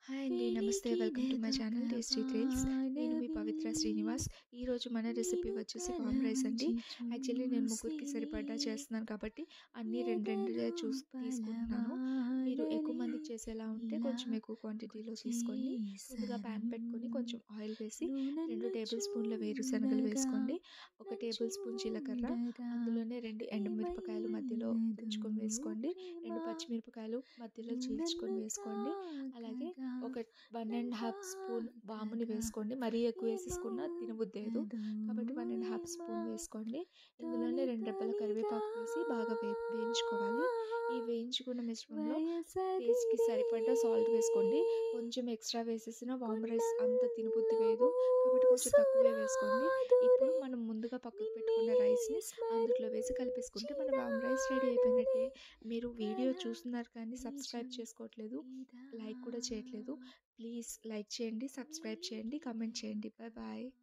Hi అండి. నమస్తే. Welcome to my channel tasty tales. నేను మీ పవిత్ర శ్రీనివాస్. ఈరోజు మన రెసిపీ వచ్చేసి వామ్ రైస్ అండి. యాక్చువల్లీ నేను ముగ్గురికి సరిపడా చేస్తున్నాను కాబట్టి అన్నీ 2, 2 తీసుకుంటున్నాను. మీరు ఎక్కువ మందికి చేసేలా ఉంటే కొంచెం ఎక్కువ క్వాంటిటీలో తీసుకోండి. ముందుగా ప్యాన్ పెట్టుకొని కొంచెం ఆయిల్ వేసి 2 టేబుల్ స్పూన్ల వేరుశనగలు వేసుకోండి. 1 టేబుల్ స్పూన్ జీలకర్ర, అందులోనే 2 ఎండుమిరపకాయలు మధ్యలో తుంచుకొని వేసుకోండి. 2 పచ్చిమిరపకాయలు మధ్యలో చీల్చుకొని వేసుకోండి. అలాగే ఒక 1½ స్పూన్ వాముని వేసుకోండి. మరీ ఎక్కువ వేసేసుకున్నా తినబుద్దేయదు కాబట్టి 1½ స్పూన్ వేసుకోండి. ఇందులోనే 2 రెబ్బల కరివేపాకు వేసి బాగా వేయించుకోవాలి. ఈ వేయించుకున్న మిశ్రమంలో టేస్ట్‌కి సరిపడా సాల్ట్ వేసుకోండి. కొంచెం ఎక్స్ట్రా వేసేసిన వామ్ రైస్ అంత తినబుద్ధి వేయదు కాబట్టి కొంచెం తక్కువే వేసుకోండి. ఇప్పుడు మనం ముందుగా పక్కకు పెట్టుకున్న రైస్‌ని అందులో వేసి కలిపేసుకుంటే మన వామ్ రైస్ రెడీ అయిపోయినట్టే. మీరు వీడియో చూస్తున్నారు కానీ సబ్స్క్రైబ్ చేసుకోవట్లేదు, లైక్ కూడా చేయట్లేదు. ప్లీజ్ లైక్ చేయండి, సబ్స్క్రైబ్ చేయండి, కామెంట్ చేయండి. Bye bye.